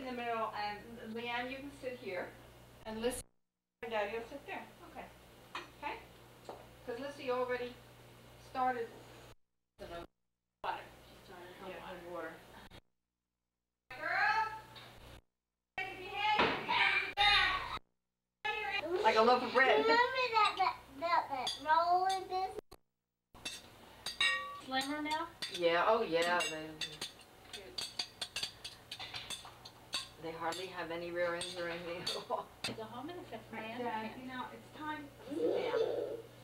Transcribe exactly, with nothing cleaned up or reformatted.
the middle, and Lianne, you can sit here, and Lissy and Daddy will sit there. Okay. Okay? Because Lissy already started the water. She started her yeah, water. water. Girl, like a loaf of bread. Remember that that that, that rolling business? Slimmer now? Yeah. Oh yeah. They, they hardly have any rear ends or anything at all. Go home and fix my Dad, you know, it's time to sit down.